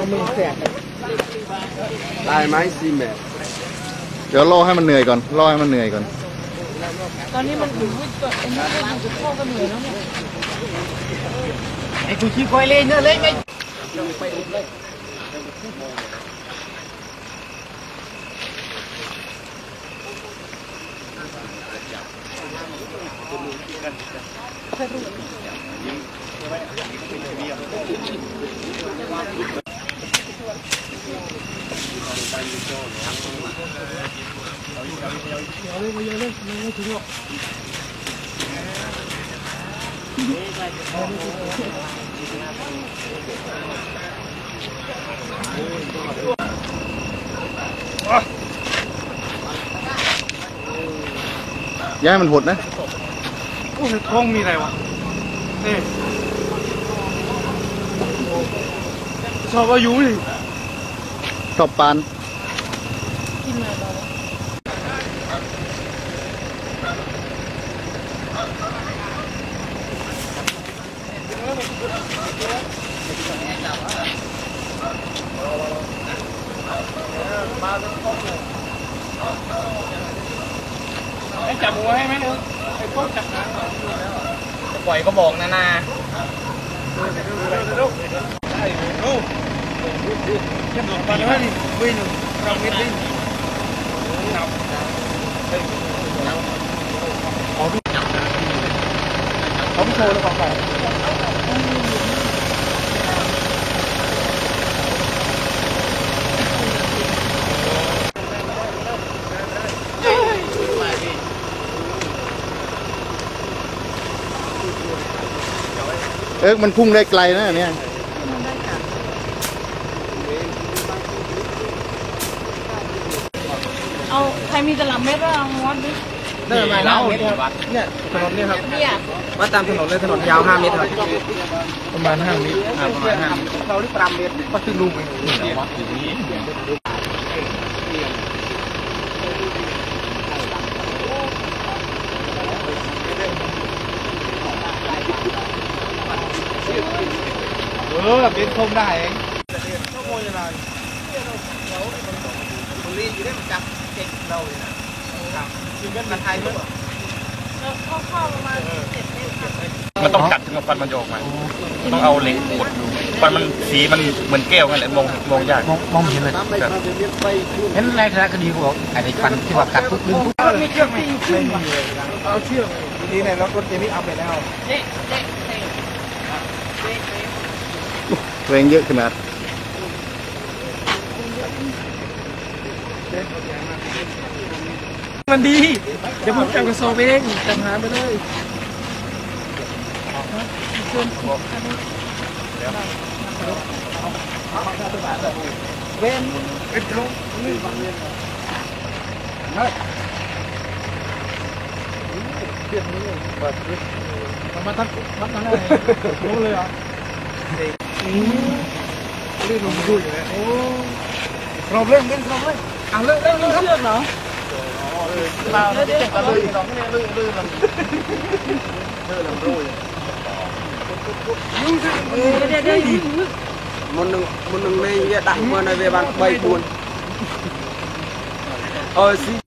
ได้ไหม4 เมตรเดี๋ยวรอให้มันเหนื่อยก่อนรอให้มันเหนื่อยก่อนตอนนี้มันอยู่ก็ไอ้นี่ก็อยู่กับพ่อก็เหนื่อยแล้วเนี่ยไอ้กูชี้คอยเล่นเนอะเล่นไงย้ายมันหดนะโอ้ยท้องมีอะไรวะนี่ชอบอายุดิชอบปานกินอะไรบ้างจับหัวให้ไหมเนี่ยไอ้พวกจับหางจะปล่อยก็บอกนะนาจะบอกมาเลยวิ่งเราไม่ดิ้นเขาไม่โชว์แล้วของใครมันพุ่งได้ไกลนะเนี่ยเอาใครมีตลับเม็ดว่าวัดดิได้ไหมเล่าเนี่ยถนนเนี่ยครับวัดตามถนนเลยถนนยาว5 เมตรครับประมาณ5 เมตรประมาณ5 เมตรเราได้5 เมตรก็ถึงลุงเลยวัดอยู่นี้เป็นคมได้เองต้องโมยอะไรคนรีดอยู่ได้มันจับเก่งเราเลยนะครับคือเป็นมันไทยมั้งเข้าประมาณ7 เมตรมันต้องจัดถึงกับฟันมันโยกมาต้องเอาเหล็กกดดูฟันมันสีมันเหมือนแก้วกันเลยมองยากมองเห็นเลยเห็นในคณะคดีเขาบอกไอ้ฟันที่ว่ากัดปุ๊บดึงปุ๊บมีเชือกตีขึ้นเอาเชือกทีนี้รถเจมี่เอาไปแล้วแรงเยอะขนาดมันดีเดี๋ยวผมจับกระสอบเองจับหาไปเลยเว้นเป็นตรงนี่เปลี่ยนนี้เปิดมาตั้งนั่นเลยรู้เลยอ่ะลื่นลงมาดูอยู่เลยโอ้เราเล่นเอาเล่นครับเลือกเหรอเราเดี๋ยวเราลื่นเราไม่ลื่นลำรุ่ยเดี๋ยวมุนหนึ่งในเวียดนามในเวียดนามใบบุญซี